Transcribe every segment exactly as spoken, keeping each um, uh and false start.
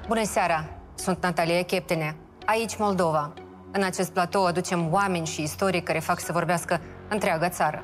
Bună seara! Sunt Natalia Cheptene. Aici Moldova. În acest platou aducem oameni și istorii care fac să vorbească întreaga țară.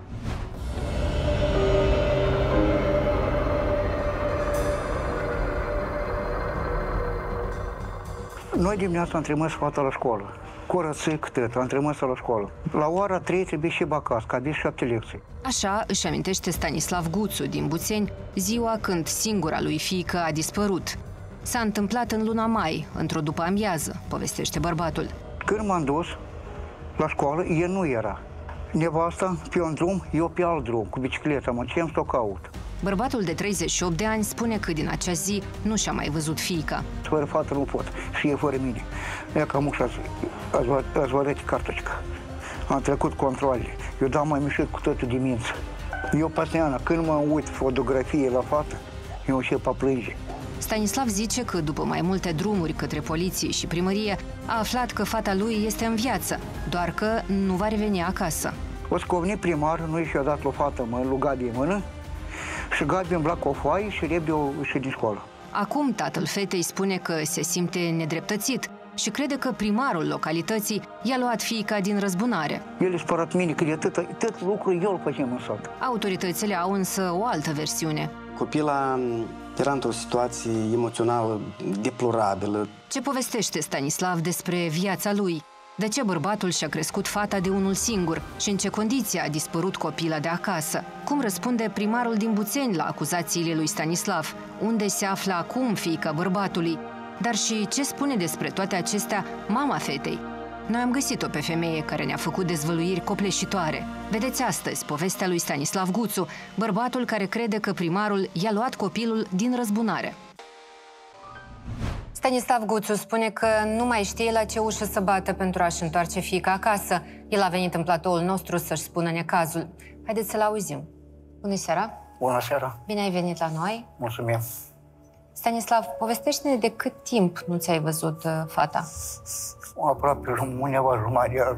Noi dimineața am trimis fata la școală. Curățic, tot, am trimis-o la școală. La ora trei trebuie și acasă, că avea șapte lecții. Așa își amintește Stanislav Guțu din Buțeni ziua când singura lui fiică a dispărut. S-a întâmplat în luna mai, într-o după-amiază, povestește bărbatul. Când m-am dus la școală, el nu era. Nevasta pe un drum, eu pe alt drum, cu bicicleta, mă duceam să o caut. Bărbatul de treizeci și opt de ani spune că din acea zi nu și-a mai văzut fiica. Fără fată nu pot, și e fără mine. Ea cam ușa ați vădut cartoșca. Am trecut controlele. Eu dau mai mișit cu toată dimineața. Eu, Paseana, când mă uit fotografie la fată, eu încep a plânge. Stanislav zice că după mai multe drumuri către poliție și primărie a aflat că fata lui este în viață, doar că nu va reveni acasă. O scovni primar, nu și-a dat o fată, mă luga de mână și Gabi îmbla cu o foaie și repede o ieși din școală. Acum tatăl fetei spune că se simte nedreptățit și crede că primarul localității i-a luat fiica din răzbunare. El a spărat mine că de atât, atât lucru eu îl făceam în sat. Autoritățile au însă o altă versiune. Copila era într-o situație emoțională deplorabilă. Ce povestește Stanislav despre viața lui? De ce bărbatul și-a crescut fata de unul singur și în ce condiții a dispărut copila de acasă? Cum răspunde primarul din Buțeni la acuzațiile lui Stanislav? Unde se află acum fiica bărbatului? Dar și ce spune despre toate acestea mama fetei? Noi am găsit-o pe femeie care ne-a făcut dezvăluiri copleșitoare. Vedeți astăzi povestea lui Stanislav Guțu, bărbatul care crede că primarul i-a luat copilul din răzbunare. Stanislav Guțu spune că nu mai știe la ce ușă să bată pentru a-și întoarce fiica acasă. El a venit în platoul nostru să-și spună necazul. Haideți să-l auzim. Bună seara! Bună seara! Bine ai venit la noi! Mulțumim! Stanislav, povestește-ne de cât timp nu ți-ai văzut uh, fata? Aproape undeva jumătate de an.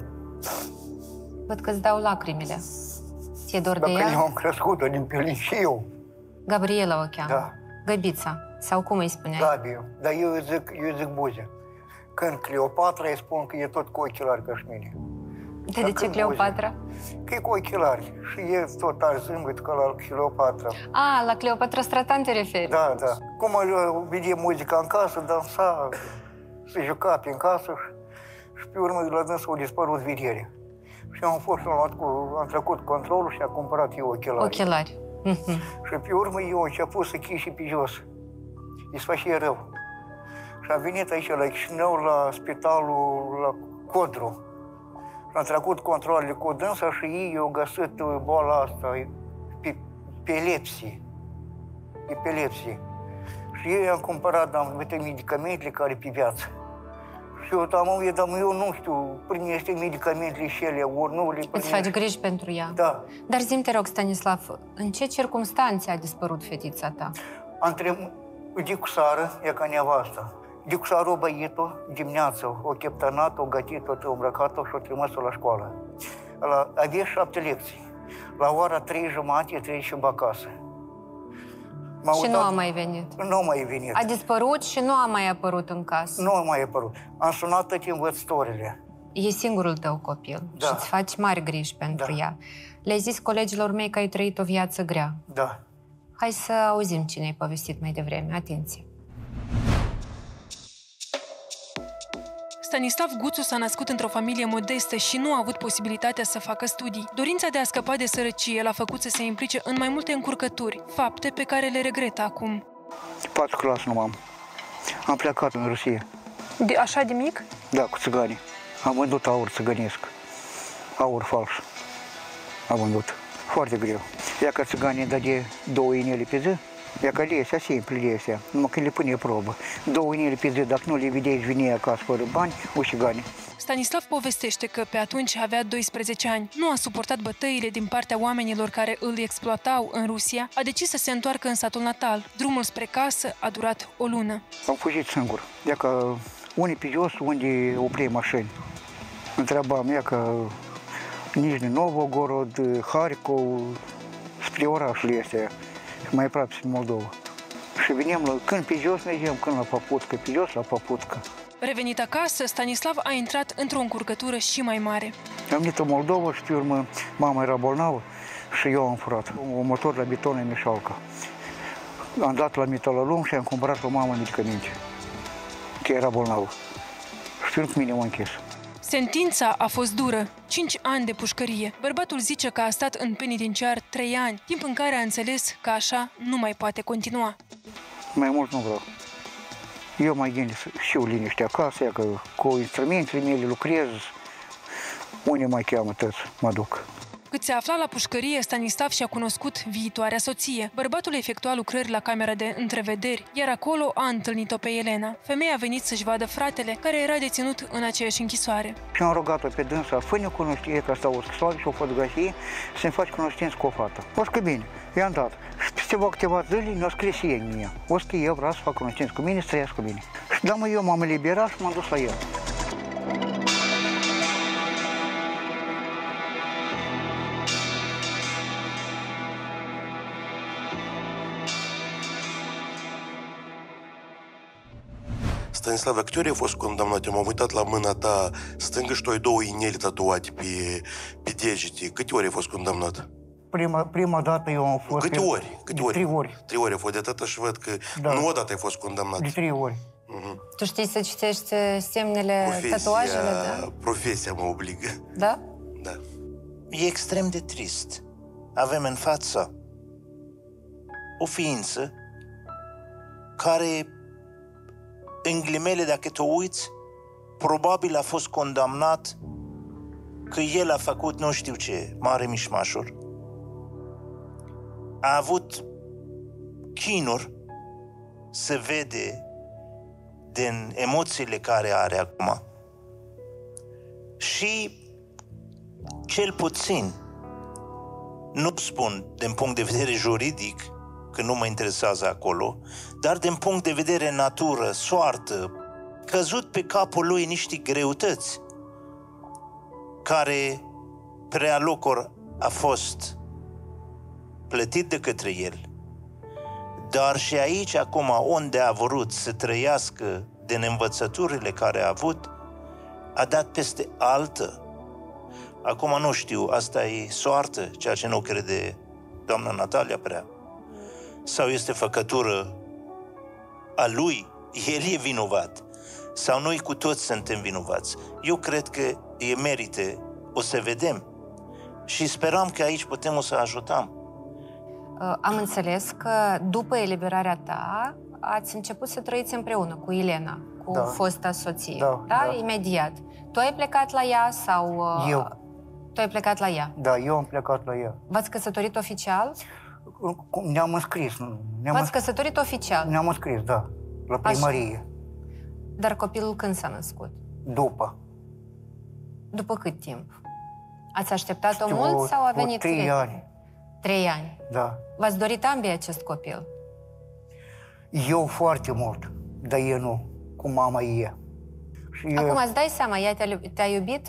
Văd că îți dau lacrimile. Ți-e dor Dacă de ea? eu am crescut-o din pelin și eu. Gabriela o cheamă. Da. Găbița. Sau cum îi spuneai? Gabi, dar eu îi zic, eu îi zic Buze. Când Cleopatra îi spun că e tot cu ochelari ca și mine. De, de ce Cleopatra? Că e cu ochelari și e tot ar zâmbit ca la Cleopatra. A, la Cleopatra Stratan te referi? Da, da. Cum îl vedea muzica în casă, dansa, se juca prin casă și, și pe urmă la dânsul a dispărut vederea. Și am fost, am, luat cu, am trecut controlul și am cumpărat eu ochelari. Ochelari. Și pe urmă eu am început să chii și pe jos. Îi se face rău. Și am venit aici la Chișinău, la spitalul la Codru. Și am trecut controlele cu dânsa și ei au găsit boala asta, epilepsie. Epilepsie. Și ei am cumpărat, am venit medicamentele care pe viață. Și eu am avut, dar eu nu știu, primește medicamentele și ele, ori nu le primește. Îți faci griji pentru ea? Da. Dar zi-mi, te rog, Stanislav, în ce circunstanțe a dispărut fetița ta? Am trecut de cu sară, e ca nevasta. De cu sară o băiet-o, dimineața, o cheptănat, o gătit-o, o îmbrăcat-o și o trimis-o la școală. La, avea șapte lecții. La ora trei jumate, trei și acasă. Și nu a mai venit? Nu a mai venit. A dispărut și nu a mai apărut în casă? Nu a mai apărut. Am sunat toate învățătorile. E singurul tău copil Da. și îți faci mari griji pentru Da. ea. Le-ai zis colegilor mei că ai trăit o viață grea. Da. Hai să auzim cine ai povestit mai devreme. Atenție! Stanislav Guțu s-a născut într-o familie modestă și nu a avut posibilitatea să facă studii. Dorința de a scăpa de sărăcie l-a făcut să se implice în mai multe încurcături, fapte pe care le regretă acum. Patru clasă nu am. Am plecat în Rusia. De, așa de mic? Da, cu țigani. Am vândut aur țigănesc. Aur fals. Am vândut. Foarte greu. Ea ca țiganii dădea două inele pe zi. Ea ca lesea, simplu lesea, numai că le pune probă. Două inele pe zi, dacă nu le vedeai, venea acasă fără bani, ușigani. Stanislav povestește că pe atunci avea doisprezece ani. Nu a suportat bătăile din partea oamenilor care îl exploatau în Rusia, a decis să se întoarcă în satul natal. Drumul spre casă a durat o lună. Am fugit singur. Ea ca unii pe jos, unde oprei mașini. Întrebam ea că Nijni Novgorod, Harkov, spre orașul este, mai aproape în Moldova. Și venim, la, când pe jos mergem, când la Paputcă, pe jos la Paputcă. Revenit acasă, Stanislav a intrat într-o încurcătură și mai mare. Am venit în Moldova și pe urmă mama era bolnavă și eu am furat un motor la beton în Mișalca. Am dat la Metalolum și am cumpărat o mamă medicamente, că era bolnavă. Și pe urmă mine m-a închis. Sentința a fost dură, cinci ani de pușcărie. Bărbatul zice că a stat în penitenciar trei ani, timp în care a înțeles că așa nu mai poate continua. Mai mult nu vreau. Eu mai gândesc și eu liniște acasă, că cu instrumentele mele lucrez, unde mai cheamă tăți, mă duc. Cât se afla la pușcărie, Stanislav și-a cunoscut viitoarea soție. Bărbatul efectua lucrări la camera de întrevederi, iar acolo a întâlnit-o pe Elena. Femeia a venit să-și vadă fratele, care era deținut în aceeași închisoare. Și am rugat-o pe dânsa, fă-ne cunoștință, că asta o scrisoare și o fotografie, să-mi faci cunoștință cu o fată. O că bine, i-am dat. Și peste câteva zile ne-a scris ei în mine. O că eu vreau să fac cunoștință cu mine, să trăiască cu mine. Și da, mă, eu m-am eliberat și m-am dus la el. Stanislav, câte ori ai fost condamnat? Eu m-am uitat la mâna ta stângă și tu ai două ineli tatuate pe, pe degete. Câte ori ai fost condamnat? Prima, prima dată eu am fost... Câte ori? Câte ori? Trei ori. Trei ori ai fost de atâta și văd că Da. nu odată ai fost condamnat. De trei ori. Uh-huh. Tu știi să citești semnele, Profesia, tatuajele, da? profesia mă obligă. Da? Da. E extrem de trist. Avem în față o ființă care, în ghilimele, dacă te uiți, probabil a fost condamnat că el a făcut nu știu ce, mare mișmașuri. A avut chinuri, se vede din emoțiile care are acum. Și cel puțin, nu spun din punct de vedere juridic, că nu mă interesează acolo, dar din punct de vedere natură, soartă, căzut pe capul lui niște greutăți care prea locuri a fost plătit de către el. Dar și aici, acum, unde a vrut să trăiască din învățăturile care a avut, a dat peste altă. Acum nu știu, asta e soartă, ceea ce nu crede doamna Natalia prea. Sau este făcătură a lui, el e vinovat. Sau noi cu toți suntem vinovați. Eu cred că e merite, o să vedem. Și speram că aici putem o să ajutăm. Am înțeles că după eliberarea ta ați început să trăiți împreună cu Elena, cu Da. fosta soție. Da, da? da. Imediat. Tu ai plecat la ea sau... Eu. Tu ai plecat la ea. Da, eu am plecat la ea. V-ați căsătorit oficial? Ne-am înscris. Ne-am V-ați căsătorit oficial? Ne-am înscris, da, la primărie. Dar copilul când s-a născut? După. După cât timp? Ați așteptat-o Știu, mult sau a vreo venit trei repede? ani. Trei ani. Da. V-ați dorit ambii acest copil? Eu foarte mult, dar e nu, cu mama e. Și Acum eu, îți dai seama, ea te-a, te-a iubit?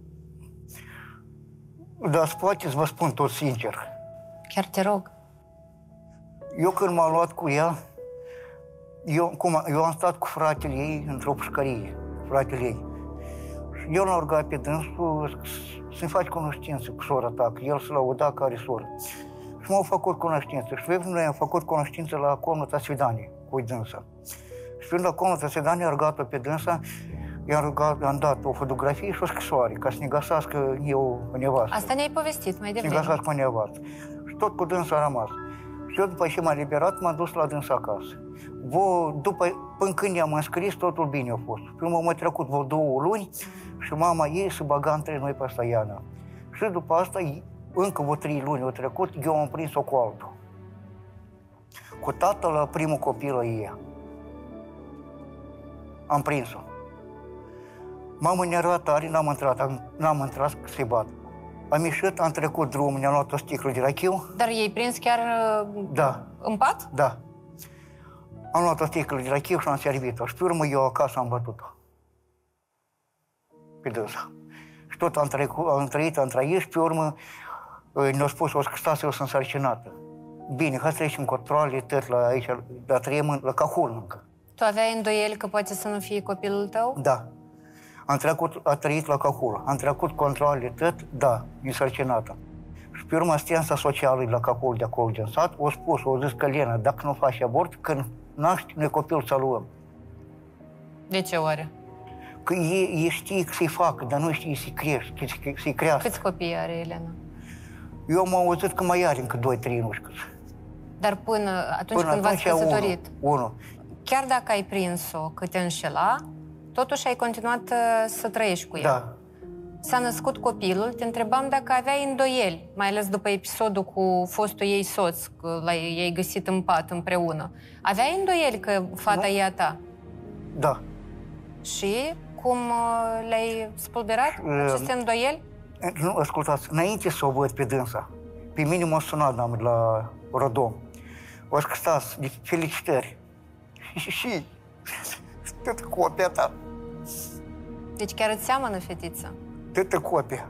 dar poate să vă spun tot sincer. Chiar te rog. Eu când m-am luat cu ea, eu, cum, eu am stat cu fratele ei într-o pușcărie, fratele ei. Și eu l-am rugat pe dânsul să-mi faci cunoștință cu sora ta, că el se lăuda că are soră. Și m-au făcut cunoștință. Și pe noi am făcut cunoștință la Comnata Svedanie, cu dânsa. Și fiind la Comnata Svedanie, am rugat-o pe dânsa, i-am rugat, am dat o fotografie și o scrisoare, ca să ne găsească eu pe nevastă. Asta ne-ai povestit mai Să ne devreme. găsească pe nevastă. Și tot cu dânsa a rămas. Și eu, după ce m-am liberat, m-am dus la dânsa acasă. Vă, după, până când i-am înscris, totul bine a fost. Și m-au mai trecut vreo două luni și mama ei se băga între noi pe asta, Iana. Și după asta, încă vreo trei luni au trecut, eu am prins-o cu altul. Cu tatăl la primul copil la ei. Am prins-o. M-am înervat tare, n-am intrat, am, n-am intrat să-i bat. Am ieșit, am trecut drumul, ne-am luat o sticlă de rachiu. Dar ei prins chiar Da. în pat? Da. Am luat o sticlă de rachiu și am servit-o. Și pe urmă eu acasă am bătut-o. Pe dânsa. Și tot am, trecut, am trăit, am trăit și pe urmă ne-au spus, o că stați, eu sunt însărcinată. Bine, hai să trecem controle, tot la aici, dar trăim în- la Cahul încă. Tu aveai îndoieli că poate să nu fie copilul tău? Da. Am trecut, a trăit la Cahul. Am trecut controlele, tot, da, însărcinată. Și pe urmă asistența socială la Cahul de acolo din sat, o spus, o zis că Lena, dacă nu faci abort, când naști, noi copilul să luăm. De ce oare? Că ei, ei știe să-i facă, dar nu știe să-i crește, să-i, să-i crească. Câți copii are Elena? Eu am auzit că mai are încă doi, trei, nu știu câți. Dar până atunci Până când v-ați atunci, căsătorit, Unul. Unul. chiar dacă ai prins-o că te înșela, totuși ai continuat uh, să trăiești cu ea. Da. S-a născut copilul, te întrebam dacă aveai îndoieli, mai ales după episodul cu fostul ei soț, că l-ai găsit în pat împreună. Aveai îndoieli că fata e a ta? Da. Și cum uh, le-ai spulberat aceste îndoieli? Nu, ascultați, înainte să o văd pe dânsa, pe mine m-a sunat n-am, la Rodom. O să stați, de felicitări. Și, și, tătă copia ta, Deci chiar îți seamănă fetița? tătă copia.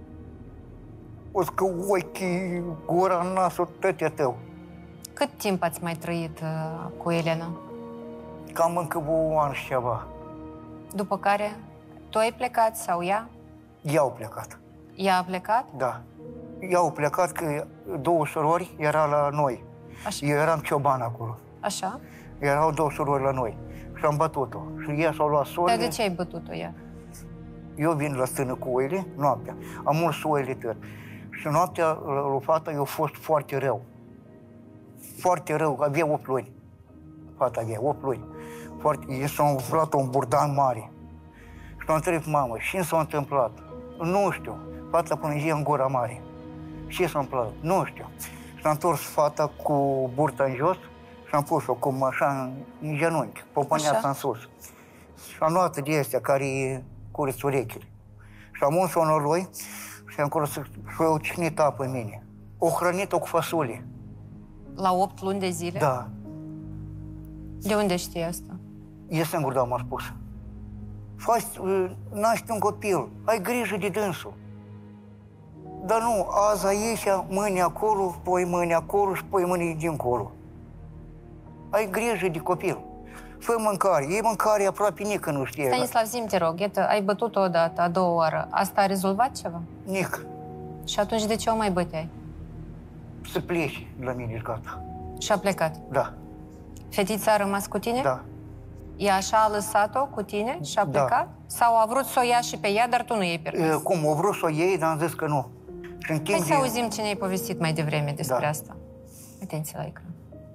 O să că ochii, gura, nasul, tătea tău. Cât timp ați mai trăit uh, cu Elena? Cam încă un an și ceva. După care tu ai plecat sau ea? Ea au plecat, Ea a plecat? da. Ea au plecat că două surori era la noi. Așa. Eu eram cioban acolo. Așa? Erau două surori la noi. Și am bătut-o. Și ea s-a luat Dar sorile. de ce ai bătut-o ea? Eu vin la stână cu oile, noaptea. Am mult oile tot. Și noaptea, lui fata, eu a fost foarte rău. Foarte rău, avea opt luni. Fata avea opt luni. Foarte, i s-a umflat un burdan mare. Și m-am întrebat mamă, ce s-a întâmplat? Nu știu. Fata până zi în gura mare. Ce s-a întâmplat? Nu știu. Și am întors fata cu burta în jos și am pus-o cum așa în, în genunchi, popăneața în sus. Și am luat de astea care cureți urechile. Și am uns-o în oroi și am curăț și o cihnit apă în mine. O hrănit-o cu fasole. La opt luni de zile? Da. De unde știi asta? E singur, da, m-a spus. Faci, naști un copil, ai grijă de dânsul. Dar nu, azi aici, mâine acolo, poi mâine acolo și poi mâine dincolo. Ai grijă de copil. Fă mâncare, e mâncare aproape nică nu știe. Stanislav, zi-mi, te rog, iată, ai bătut-o odată, a doua oară. Asta a rezolvat ceva? Nic, Și atunci de ce o mai băteai? să pleci la mine și gata. Și a plecat. Da, Fetița a rămas cu tine? da. Ea așa a lăsat-o cu tine și a Da. plecat? Sau a vrut să o ia și pe ea, dar tu nu i-ai permis? E, cum, o vrut să o iei, dar am zis că nu. Și în Hai timp să de- auzim ce ne-ai povestit mai devreme despre Da. asta. Atenție la ecran.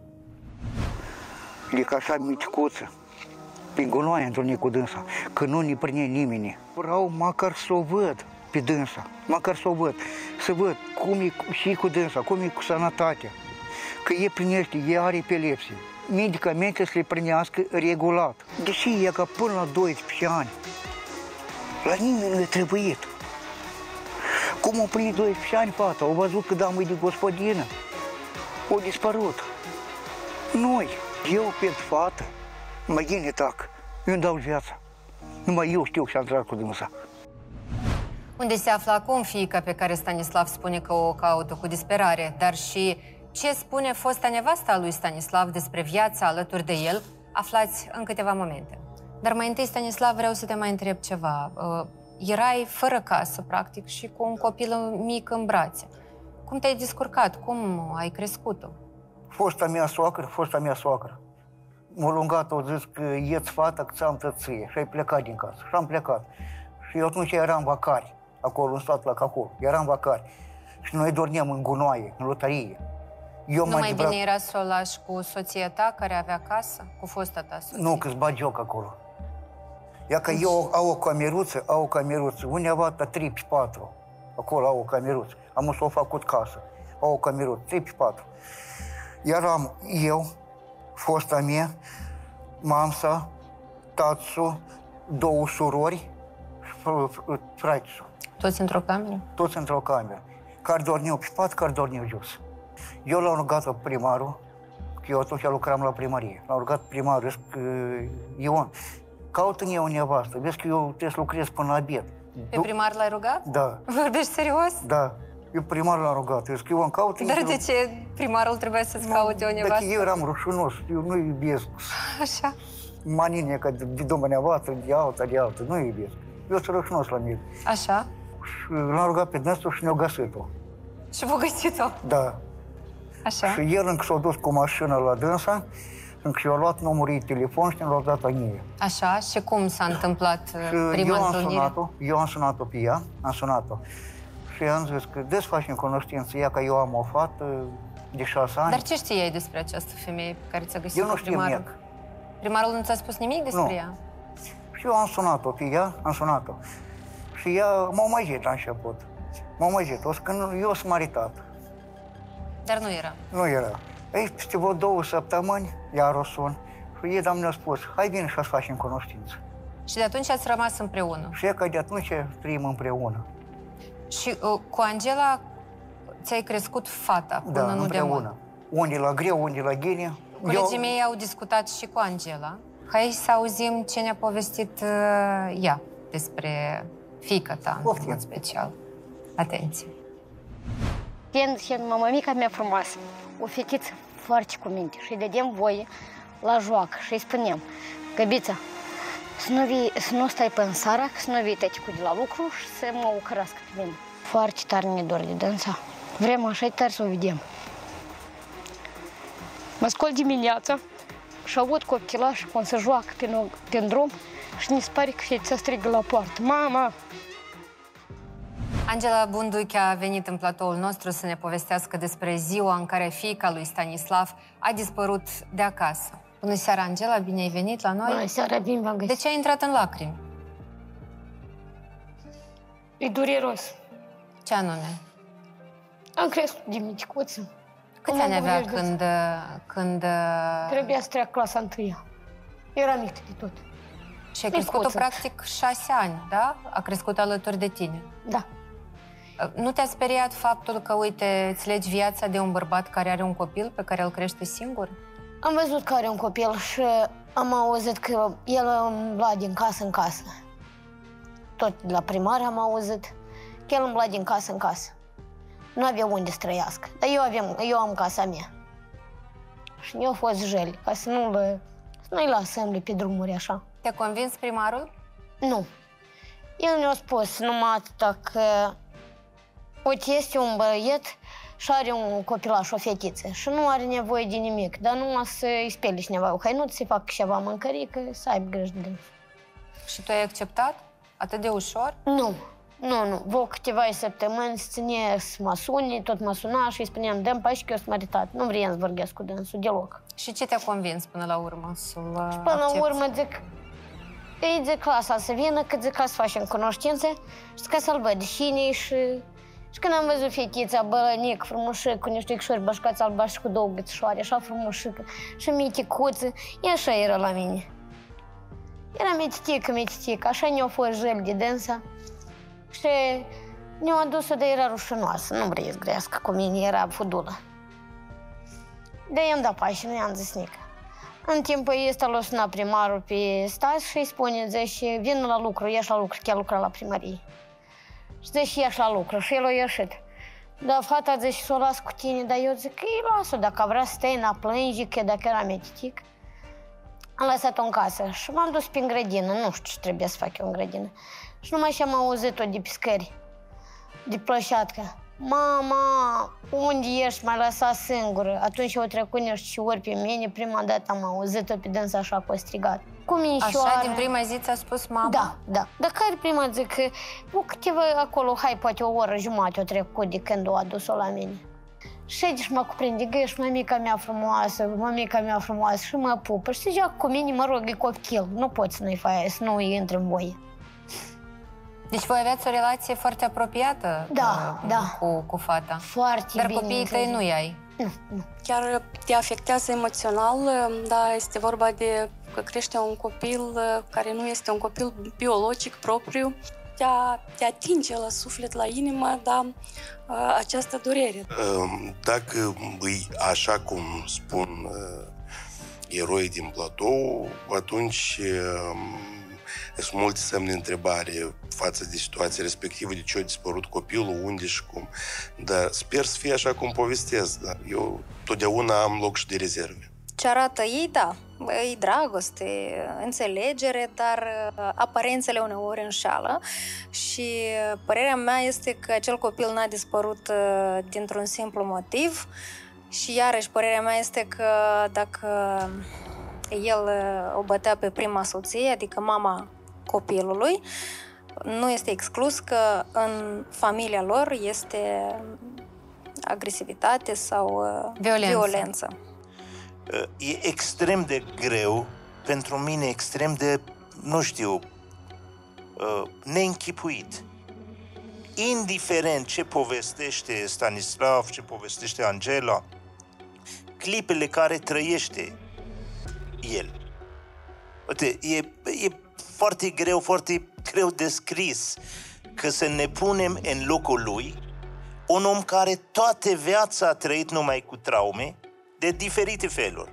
E ca așa miticuță, prin gunoaie întâlnit cu dânsa, că nu ne prinde nimeni. Vreau măcar să o văd pe dânsa, măcar să o văd, să văd cum e cu- și cu dânsa, cum e cu sănătatea, că e primește, e are epilepsie, medicamente să le primească regulat. Deși e ca până la doisprezece ani, la nimeni nu e trebuit. Cum o prinde doisprezece ani fata, au văzut că damă e de gospodină, o dispărut. Noi, eu pentru fată, mă ghine tac, eu îmi dau viața. Numai eu știu și am tras cu dânsa. Unde se află acum fiica pe care Stanislav spune că o caută cu disperare, dar și ce spune fosta nevasta a lui Stanislav despre viața alături de el, aflați în câteva momente. Dar mai întâi, Stanislav, vreau să te mai întreb ceva. Uh, erai fără casă, practic, și cu un copil mic în brațe. Cum te-ai descurcat? Cum ai crescut-o? Fosta mea soacră, fosta mea soacră. M-a lungat, au zis că ieți fata, că ți-am tăție. Și ai plecat din casă. Și am plecat. Și eu atunci eram vacari, acolo în stat la Cahul. Eram vacari. Și noi dormeam în gunoaie, în lotărie. Eu Nu m-am mai debrat- bine era să o lași cu soția ta, care avea casă, cu fosta ta soție? Nu, că-ți bat joc acolo. Ia că eu au o cameruță, au o cameruță, undeva la trei pe patru. Acolo au o cameruță. Am să o făcut casă. Au o cameruță, trei pe patru. Eram eu, fosta mea, mamsa, tatăl, două surori și fraițul. Toți într-o cameră? Toți într-o cameră. Care dormeau pe pat, care dormeau jos. Eu l-am rugat pe primarul, că eu atunci lucram la primărie. L-am rugat pe primarul, zic, Ion, caută-ne o nevastă, vezi că eu trebuie să lucrez până la abet. Pe primar l-ai rugat? Da, Vorbești serios? da. Eu primar l-am rugat, eu scriu în caut... Dar de ce primarul trebuie să-ți caute o nevastă? Dacă eu eram rușinos, eu nu iubesc. Așa. Manine, că de domnul nevastră, de alta, de alta, nu iubesc. Eu sunt rușinos la mine. Așa? Și l-am rugat pe dânsul și ne-au găsit-o. Și v-a găsit-o? Da. Așa? Și el încă s-a dus cu mașina la dânsa, încă și-a luat numărul ei telefon și ne-l-a dat la mie. Așa? Și cum s-a întâmplat și prima eu am întâlnire? sunat-o, eu am sunat-o pe ea, am sunat-o. Și am zis că des facem cunoștință, ea că eu am o fată de șase ani. Dar ce știai despre această femeie pe care ți-a găsit-o Eu nu știu primarul? nimic. Primarul nu ți-a spus nimic despre Nu. ea? Și eu am sunat-o pe ea, am sunat-o. Și ea m-a măjit la început. M-a măjit, o să că nu- eu sunt maritat. Dar nu era. Nu era. Ei, peste vreo două săptămâni, iar o sun. Și ei mi-a spus, hai bine să facem cunoștință. Și de atunci ați rămas împreună. Și ea că de atunci trăim împreună. Și uh, cu Angela ți-ai crescut fata până Da, nu de împreună. mult. Unde la greu, unde la ghine. Colegii mei au discutat și cu Angela. Hai să auzim ce ne-a povestit uh, ea despre fiica ta, Poftim. în special. Atenție! Fiind și mămica mea frumoasă, o fetiță foarte cu minte și îi dădeam voie la joacă și îi spuneam, Găbița, să nu, vii, să nu stai pe sara, să nu vii tăticu de la lucru și să mă ucărască pe mine. Foarte tare ne dor de dânsa. Vrem așa tare să o vedem. Mă scol dimineața și aud copilași cum se joacă pe, pe drum și ne se pare că fetița strigă la poartă. Mama! Angela Bunduchi a venit în platoul nostru să ne povestească despre ziua în care fiica lui Stanislav a dispărut de acasă. Bună seara, Angela, bine ai venit la noi. Bună seara, bine v-am De găsit. ce ai intrat în lacrimi? E dureros. Ce anume? Am crescut de miticuță. Câți Cum ani am avea vorbit? când... când Trebuia să treacă clasa întâia. Era mică de tot. și ai crescut-o micuță. practic șase ani, da? A crescut alături de tine. Da. Nu te-a speriat faptul că, uite, îți legi viața de un bărbat care are un copil pe care îl crește singur? Am văzut că are un copil și am auzit că el îmbla din casă în casă. Tot de la primar am auzit că el îmbla din casă în casă. Nu avea unde să trăiască. Dar eu, aveam, eu am casa mea. Și eu fost jeli, ca să nu le, să nu-i lasăm pe drumuri așa. Te-a convins primarul? Nu. El ne-a spus numai atâta că uite, este un băiet și are un copilaș, o fetiță și nu are nevoie de nimic, dar numai să-i speli cineva o hăinuță, să-i facă ceva mâncărică, să aibă grijă de el. Și tu ai acceptat? Atât de ușor? Nu, nu, nu. Vă câteva săptămâni se ține să mă suni, tot mă suna și îi spuneam, dă-mi pași că eu sunt maritat. Nu vrei să vorbesc cu dânsul deloc. Și ce te-a convins până la urmă să-l Și până la accepti? urmă zic, îi zic clasa să vină, că zic ca să facem cunoștințe și ca să-l văd cine și... Și când am văzut fetița bălănic, frumușică, cu niște icșori bășcați albaștri cu două gățișoare, așa frumușică, și miticuță, e așa era la mine. Era mititică, mititică, așa ne-a fost jel de dânsa și ne-a adus-o, dar era rușinoasă, nu vrei să grească cu mine, era fudulă. De i-am dat pași, nu i-am zis nică. În timpul ăsta l-a sunat primarul pe Stas și îi spune, zice, vin la lucru, ieși la lucru, că ea lucra la primărie. Și zice, ieși la lucru și el a ieșit. Dar fata zice, să o las cu tine, dar eu zic, că îi las-o, dacă vrea să stai în plânge, că dacă era metitic. Am lăsat-o în casă și m-am dus prin grădină, nu știu ce trebuie să fac eu în grădină. Și numai și am auzit-o de pe scări, de plășatcă. Mama, unde ești, m-ai lăsat singură? Atunci au trecut niște ori pe mine, prima dată am auzit-o pe dânsa așa că a strigat. Cu minșoară. Așa, din prima zi ți-a spus mama? Da, da. Dar care prima zic că o câteva acolo, hai, poate o oră jumătate o trecut de când o adus-o la mine. Și aici mă cuprinde, că ești mămica mea frumoasă, mămica mea frumoasă și mă pupă. Și se joacă cu mine, mă rog, e copil, nu poți să nu-i faci, să nu îi intri în voie. Deci voi aveați o relație foarte apropiată Da, cu, da. cu, cu fata. Foarte Dar bine. copiii tăi nu i-ai. Nu, nu. Chiar te afectează emoțional, da, este vorba de că crește un copil care nu este un copil biologic propriu, te, te atinge la suflet, la inimă, da, această durere. Dacă îi așa cum spun eroii din platou, atunci Sunt multe semne de întrebare față de situația respectivă, de ce a dispărut copilul, unde și cum. Dar sper să fie așa cum povestesc. Da? Eu totdeauna am loc și de rezerve. Ce arată ei, da, e dragoste, înțelegere, dar aparențele uneori înșală și părerea mea este că acel copil n-a dispărut dintr-un simplu motiv și iarăși părerea mea este că dacă el o bătea pe prima soție, adică mama copilului, nu este exclus că în familia lor este agresivitate sau violență. violență. E extrem de greu, pentru mine extrem de, nu știu, neînchipuit. Indiferent ce povestește Stanislav, ce povestește Angela, clipele care trăiește el. Uite, e, e foarte greu, foarte greu descris că să ne punem în locul lui un om care toată viața a trăit numai cu traume de diferite feluri.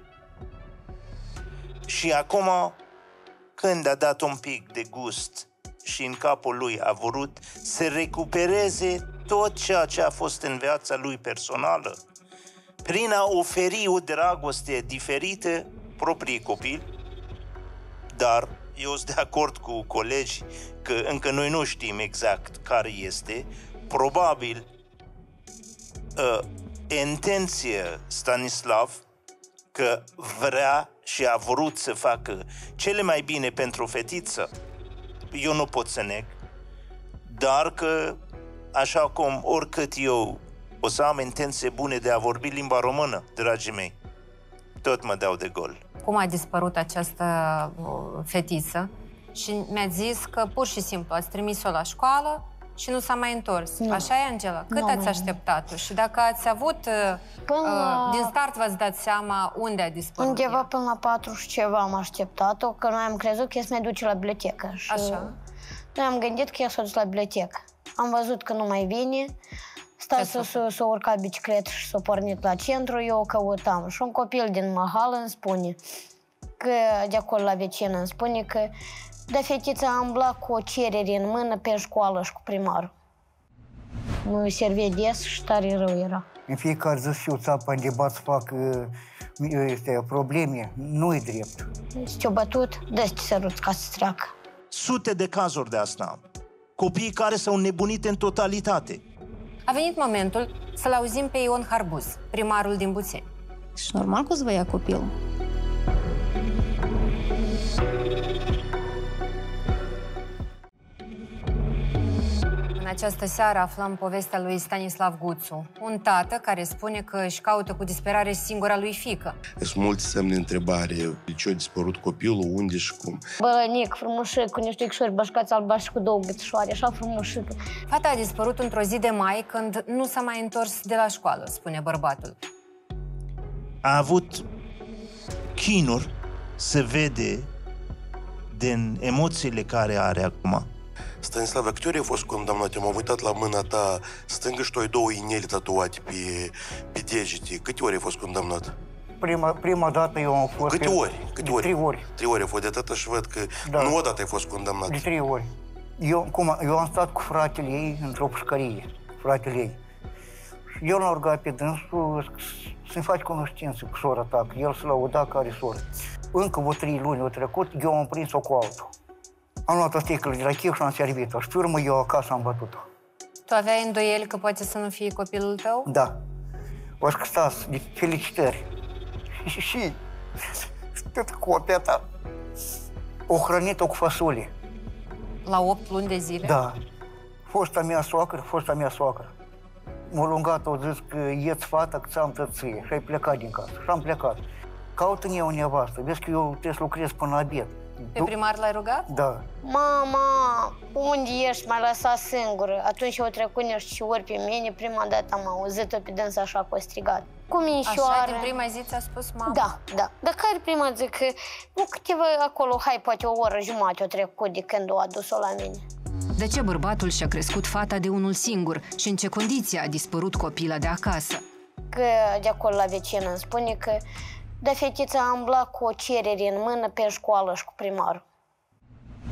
Și acum, când a dat un pic de gust și în capul lui a vrut să recupereze tot ceea ce a fost în viața lui personală, prin a oferi o dragoste diferită proprii copii, dar eu sunt de acord cu colegii că încă noi nu știm exact care este, probabil uh, intenția Stanislav că vrea și a vrut să facă cele mai bine pentru fetiță, eu nu pot să neg, dar că, așa cum oricât eu o să am intenție bune de a vorbi limba română, dragii mei, tot mă dau de gol. Cum a dispărut această fetiță și mi-a zis că pur și simplu ați trimis-o la școală și nu s-a mai întors. Nu. Așa e, Angela? Cât nu, ați așteptat-o? Și dacă ați avut, până la... din start v-ați dat seama unde a dispărut? Undeva ea? Până la patru și ceva am așteptat-o, că noi am crezut că ea se mai duce la bibliotecă. Și așa? Noi am gândit că ea s-a dus la bibliotecă. Am văzut că nu mai vine, stai să s-a urcat bicicletă și s-a pornit la centru, eu o căutam. Și un copil din Mahal îmi spune că, de acolo la vecină, îmi spune că da, fetița a umblat cu o cerere în mână pe școală și cu primarul. Mă servea des și tare rău era. În fiecare zi și eu țapă în debat să fac este, probleme, nu-i drept. Și-o bătut, dă-ți sărut ca să treacă. Sute de cazuri de asta. Copii care s-au nebunit în totalitate. A venit momentul să-l auzim pe Ion Harbuz, primarul din Buțeni. Și normal că o să vă ia copilul. În această seară aflăm povestea lui Stanislav Guțu, un tată care spune că își caută cu disperare singura lui fiică. Sunt multe semne de întrebare. De ce a dispărut copilul, unde și cum. Bălănic, frumușic, cu niște icșori bășcați albaștri cu două gâțișoare, așa frumușic. Fata a dispărut într-o zi de mai, când nu s-a mai întors de la școală, spune bărbatul. A avut chinuri, se vede din emoțiile care are acum. Stanislav, a câte ori ai fost condamnat? M-am uitat la mâna ta stângă și tu ai două ineli tatuate pe, pe degete. Câte ori ai fost condamnat? Prima, prima dată eu am fost... Câte ori? Câte de ori? trei ori. Trei ori ai fost de atâta și văd că da. Nu odată ai fost condamnat. De trei ori. Eu, cum, eu am stat cu fratele ei într-o pușcărie, fratele ei. Și eu l-am rugat pe dânsul să-mi faci cunoștință cu sora ta, că el se lăuda care soră. Încă vreo trei luni au trecut, eu am prins-o cu altul. Am luat o sticlă de la chef și am servit-o. Și pe urmă eu acasă am bătut-o. Tu aveai îndoieli că poate să nu fie copilul tău? Da. O să stați de felicitări. Și, și tot copia ta. O hrănit-o cu fasole. La opt luni de zile? Da. Fosta mea soacră, fosta mea soacră. M-a lungat, au zis că ieți fata, că ți-am tăție. Și ai plecat din casă. Și am plecat. Caută-mi o nevastă. Vezi că eu trebuie să lucrez până la abia. Pe primar l-ai rugat? Da. Mama, unde ești? M-ai lăsat singură. Atunci au trecut niște ori pe mine. Prima dată am auzit-o pe dânsa așa că o strigat. Cu minșoară. Așa, din prima zi ți-a spus mama? Da, da. Dar care prima zi? Că nu câteva acolo, hai, poate o oră jumătate o trecut de când o adus-o la mine. De ce bărbatul și-a crescut fata de unul singur și în ce condiții a dispărut copila de acasă? Că de acolo la vecină îmi spune că da, fetița a umblat cu o cerere în mână pe școală și cu primarul.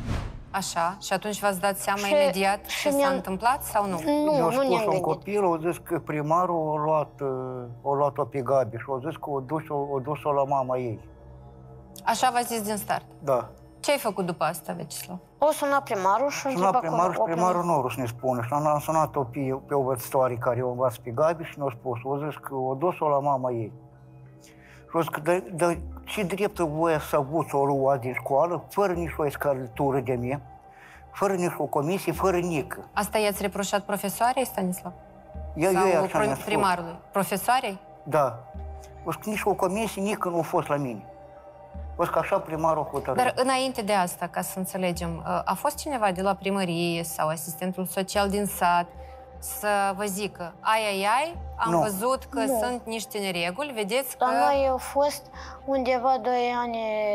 Așa, și atunci v-ați dat seama Și- imediat și ce s-a mi-am- întâmplat sau nu? Nu, Eu nu spus ne-am un gândit. copil, au zis că primarul a luat, uh, a luat-o pe Gabi și au zis că o dus-o, o dus-o la mama ei. Așa v-ați zis din start. Da. Ce ai făcut după asta, Vecislav? O suna primarul și Suna întreba primarul și acolo, primarul nu vrut să ne spună. Și am sunat-o pe, pe o învățătoare care o învață pe Gabi și ne-a spus. O zis că o dus-o la mama ei. Și o zis că, dar da, ce dreptă voia să avuți o luat din școală, fără nici o escalitură de mie, fără nici o comisie, fără nică. Asta i-ați reproșat profesoarei, Stanislav? Eu, Sau eu așa mi-a spus. primarului? Profesoarei? Da. O zis că nici o comisie, nică nu a fost la mine. O zis că așa primarul a hotărât. Dar înainte de asta, ca să înțelegem, a fost cineva de la primărie sau asistentul social din sat să vă zică, ai, ai, ai, am Nu. văzut că Nu. sunt niște nereguli, vedeți că... La noi au fost undeva doi ani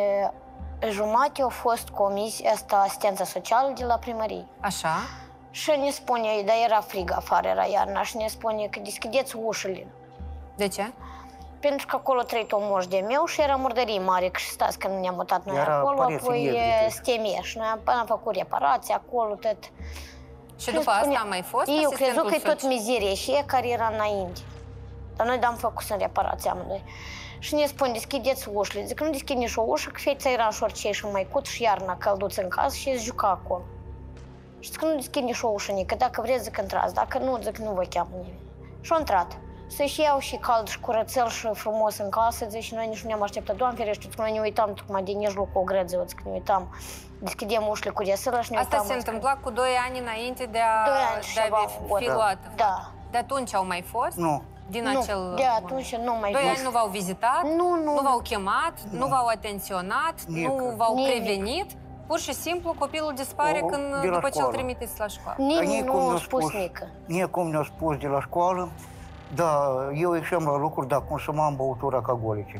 jumate, au fost comisie, asta asistența socială de la primărie. Așa? Și ne spune, dar era frig afară, era iarna, și ne spune că deschideți ușile. De ce? Pentru că acolo trăit o moș de meu și era murdărie mare, că și stați când ne-am mutat noi Era acolo, părinții apoi negri, e, deci. stemie și noi am, am făcut reparații acolo, tot. Și după asta a mai fost Eu asistentul crezut că e tot social? mizerie și e care era înainte. Dar noi am făcut în reparații amândoi. Și ne spun, deschideți ușile. Zic, nu deschid nici o ușă, că fetița era în șorcei și măicut și iarna călduț în casă și se juca acolo. Și zic, nu deschid nici o ușă, nică, dacă vreți, zic, intrați, dacă nu, zic, nu vă cheamă nimeni. Și au intrat. Să-și iau și cald și curățel și frumos în casă, zic, și noi nici nu ne-am așteptat. Doamne ferește, că noi ne uitam tocmai din mijlocul o grădă, zic, ne uitam, deschidem ușile cu deasără și ne Asta uitam. se întâmpla cu doi ani înainte de a, Doi ani și de a ceva, fi da. luată. Da. De atunci au mai fost? Nu. Din Nu, acel de atunci nu mai Doi fost. ani nu v-au vizitat? Nu, nu. Nu v-au chemat? Nu, nu v-au atenționat? Nică. Nu v-au Nimic. prevenit? Pur și simplu copilul dispare O- când, de la după ce îl școală. trimiteți la școală. Nimeni Nici nu cum a ne-a spus nică. Nie cum ne-a spus de la școală, da, eu ieșeam la lucru, dar consumam băutură alcoolice.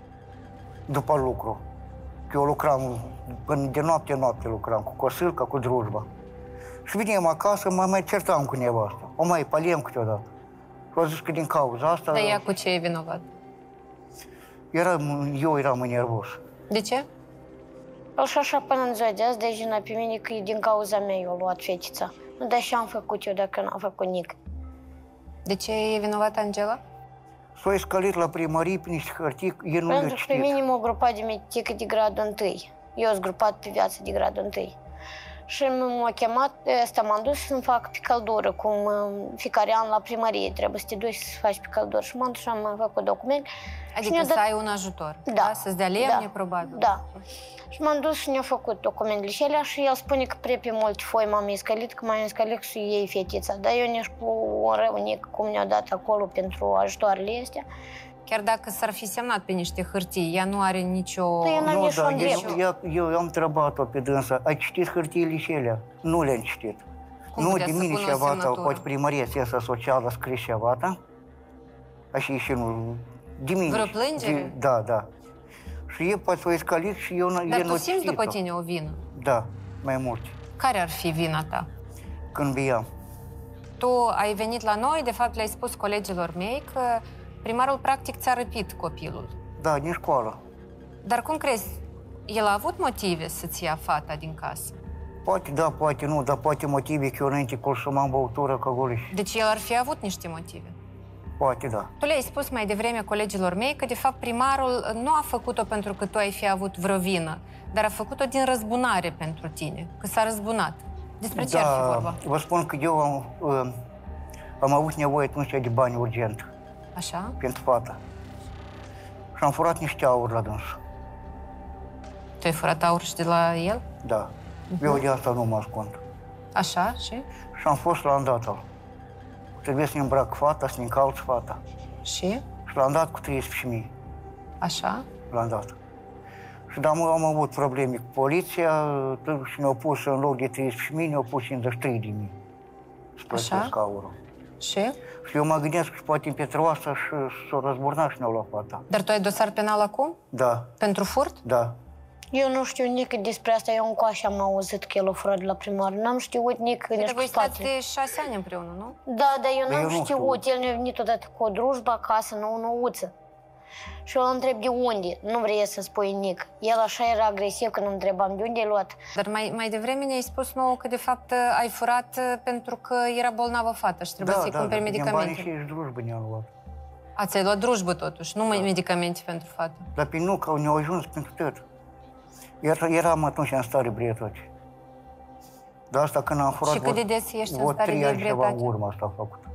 După lucru. Că eu lucram, până de noapte noapte lucram, cu cosâlca, cu drujba. Și veneam acasă, mă mai certam cu nevastă. O mai paliem câteodată. Și au zis că din cauza asta... Dar ea cu ce e vinovat? Eram, eu eram nervos. De ce? El și așa până în ziua de azi, deci vina pe mine că e din cauza mea eu luat fetița. Nu, dar și am făcut eu dacă n-am făcut nic. De ce e vinovată Angela? S-a escalit la primărie prin niște hârtii, el nu le-a Pentru că pe citit. mine m-a grupat de metică de gradul întâi. Eu sunt grupat pe viață de gradul întâi. Și m-a chemat, ăsta m-am dus să-mi fac pe căldură, cum uh, fiecare an la primărie trebuie să te duci să faci pe căldură. Și m-am dus și am făcut document. Și Adică ne-a să dat- ai un ajutor, Da. da? Să-ți dea lemne, Da. probabil. Da. Și m-am dus și ne-a făcut documentele și alea și el spune că prea pe multe foi m-am escalit, că m-am escalit și ei fetița. Dar eu nici cu un răunic cum ne-a dat acolo pentru ajutoarele astea. Chiar dacă s-ar fi semnat pe niște hârtii, ea nu are nicio... Păi, n-am Nu, nici dar un drept. eu, eu, eu am întrebat-o pe dânsa, ai citit hârtiile și alea? Nu le-am citit. Cum nu, putea de să mine pună o ceva, semnătură? poate primăria asistența socială a scris ceva, da? Așa și nu... De mine. Vreo plângere? De, da, da. Și e poate s-o escalit și eu n- Dar eu tu n-o simți citit-o. după tine o vină. Da, mai mult. Care ar fi vina ta? Când viam. Tu ai venit la noi, de fapt le-ai spus colegilor mei că primarul practic ți-a răpit copilul. Da, din școală. Dar cum crezi, el a avut motive să-ți ia fata din casă? Poate da, poate nu, dar poate motive că eu înainte consumam băutură alcoolice. Deci el ar fi avut niște motive. Poate da. Tu le-ai spus mai devreme colegilor mei că, de fapt, primarul nu a făcut-o pentru că tu ai fi avut vreo vină, dar a făcut-o din răzbunare pentru tine, că s-a răzbunat. Despre ce da, ar fi vorba? vă spun că eu am, uh, am avut nevoie atunci de bani urgent Așa? pentru fata. Și am furat niște aur la dâns. Tu ai furat aur și de la el? Da. Eu de asta nu mă ascund. Așa? Și? Și am fost la îndată. Trebuie să-mi îmbrac fata, să-mi încalț fata. Și? Și l-am dat cu treisprezece mii. Așa? L-am dat. Și da, mă, am avut probleme cu poliția și ne-au pus în loc de treisprezece mii, ne-au pus cincizeci și trei de mii. Să plătesc aurul. Și? Și eu mă gândesc că poate în pentru asta și s-o răzburna și ne-au luat fata. Dar tu ai dosar penal acum? Da, Pentru furt? da. Eu nu știu nici despre asta, eu încă așa am auzit că el a furat de la primar. N-am știut nici nici Că cu voi stați spatele. de șase ani împreună, nu? Da, dar eu Dar n-am eu nu știut. El ne-a venit odată cu o drujbă acasă, nu o nouță. Și eu îl întreb de unde, nu vrei să spui nimic. El așa era agresiv când îl întrebam de unde ai luat. Dar mai, mai devreme ne-ai spus nouă că de fapt ai furat pentru că era bolnavă fată și trebuie da, să-i da, cumperi da, medicamente. Da, și drujbă ne-am luat. Ați ai luat drujbă totuși, nu da. medicamente pentru fată. Dar pe nu, că ne-au ajuns pentru tot. Era, eram atunci în stare ebrietate. Dar asta când am furat... Și cât de des ești în stare de ebrietate? ceva în urmă asta a făcut.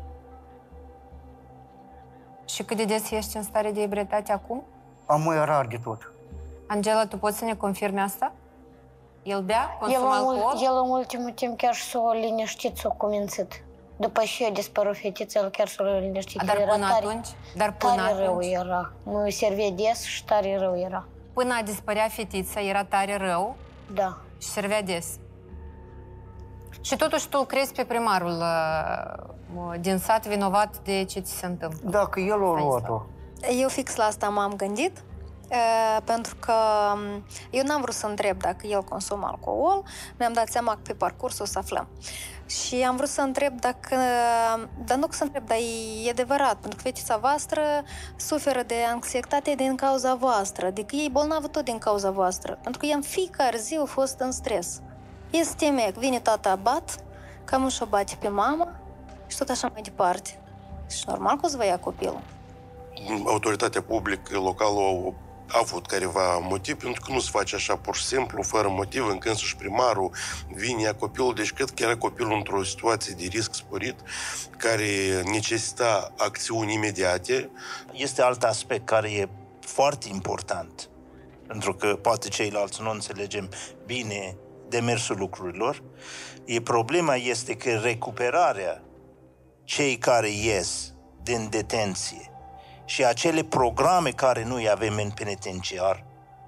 Și cât de des ești în stare de ebrietate acum? Am mai rar de tot. Angela, tu poți să ne confirmi asta? El bea? Consumă el, alcool? El în ultimul timp chiar s-a liniștit, s-a cumințit. După ce a dispărut fetița, el chiar s-a liniștit. Dar era până tare, atunci? Dar până tare atunci? rău era. Mă servea des și tare rău era. Până a dispărea fetița, era tare rău? Da. Și servea des? Și totuși tu crezi pe primarul uh, din sat vinovat de ce ți se întâmplă? Dacă el a luat-o. Eu fix la asta m-am gândit, pentru că eu n-am vrut să întreb dacă el consumă alcool, mi-am dat seama că pe parcurs o să aflăm. Și am vrut să întreb dacă, dar nu să întreb, dar e adevărat, pentru că fetița voastră suferă de anxietate din cauza voastră, adică e bolnavă tot din cauza voastră, pentru că ea în fiecare zi a fost în stres. Este mec, vine tata bat, cam își o bate pe mama și tot așa mai departe. Și normal că o să vă ia copilul. Autoritatea publică locală a avut careva motiv, pentru că nu se face așa pur și simplu, fără motiv, încât însuși primarul vine, ia copilul. Deci cred că era copilul într-o situație de risc sporit, care necesita acțiuni imediate. Este alt aspect care e foarte important, pentru că poate ceilalți nu înțelegem bine demersul lucrurilor. E problema este că recuperarea cei care ies din detenție și acele programe care noi avem în penitenciar,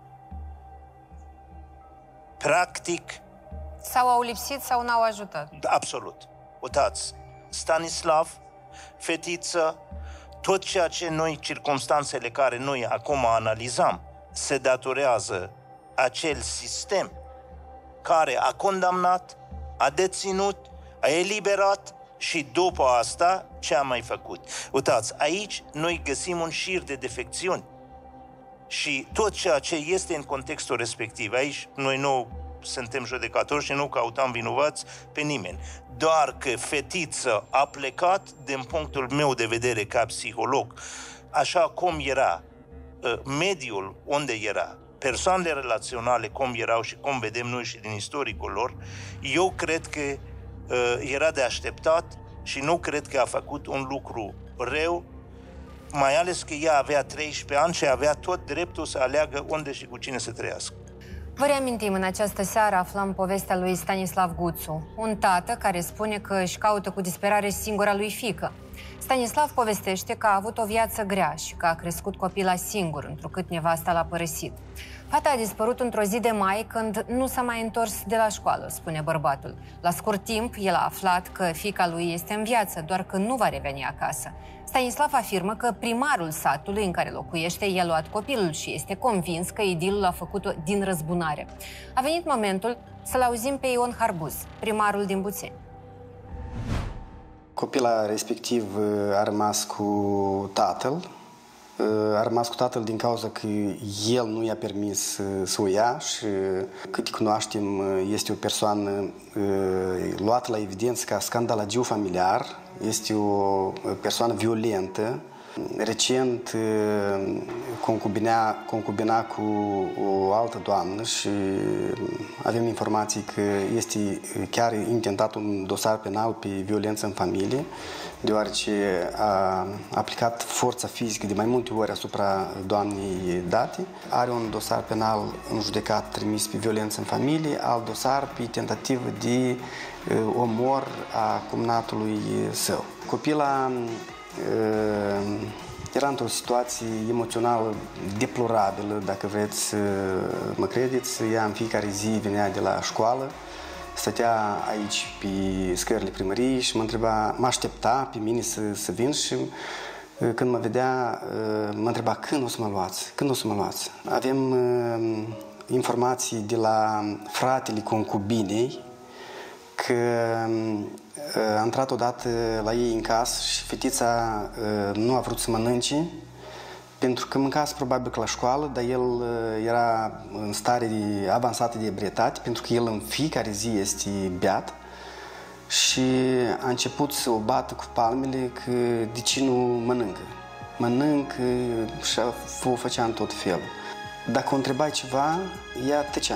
practic... Sau au lipsit sau n-au ajutat. Absolut. Uitați, Stanislav, fetiță, tot ceea ce noi, circumstanțele care noi acum analizăm, se datorează acel sistem care a condamnat, a deținut, a eliberat și după asta ce a mai făcut. Uitați, aici noi găsim un șir de defecțiuni și tot ceea ce este în contextul respectiv. Aici noi nu suntem judecători și nu căutăm vinovați pe nimeni. Doar că fetița a plecat, din punctul meu de vedere ca psiholog, așa cum era mediul unde era, persoanele relaționale cum erau și cum vedem noi și din istoricul lor, eu cred că uh, era de așteptat și nu cred că a făcut un lucru rău, mai ales că ea avea treisprezece ani și avea tot dreptul să aleagă unde și cu cine să trăiască. Vă reamintim, în această seară aflăm povestea lui Stanislav Guțu, un tată care spune că își caută cu disperare singura lui fiică. Stanislav povestește că a avut o viață grea și că a crescut copila singur, întrucât nevasta l-a părăsit. Fata a dispărut într-o zi de mai, când nu s-a mai întors de la școală, spune bărbatul. La scurt timp, el a aflat că fiica lui este în viață, doar că nu va reveni acasă. Stanislav afirmă că primarul satului în care locuiește i-a luat copilul și este convins că idilul a făcut-o din răzbunare. A venit momentul să-l auzim pe Ion Harbuz, primarul din Buțeni. Copila respectiv a rămas cu tatăl. A rămas cu tatăl din cauza că el nu i-a permis să o ia și, cât cunoaștem, este o persoană luată la evidență ca scandalagiu familiar, este o persoană violentă. Recent concubina, concubina cu o altă doamnă și avem informații că este chiar intentat un dosar penal pe violență în familie, deoarece a aplicat forța fizică de mai multe ori asupra doamnei date. Are un dosar penal în judecat trimis pe violență în familie, alt dosar pe tentativă de omor a cumnatului său. Copila era într-o situație emoțională deplorabilă, dacă vreți să mă credeți. Ea în fiecare zi venea de la școală, stătea aici pe scările primăriei și mă întreba, mă aștepta pe mine să, să vin și când mă vedea, mă întreba când o să mă luați, când o să mă luați. Avem informații de la fratele concubinei că a intrat odată la ei în casă și fetița nu a vrut să mănânce Pentru că mâncase probabil că la școală, dar el era în stare avansată de ebrietate, pentru că el în fiecare zi este beat și a început să o bată cu palmele că de ce nu mănâncă. Mănâncă și o făcea în tot felul. Dacă o întrebai ceva, ea tăcea.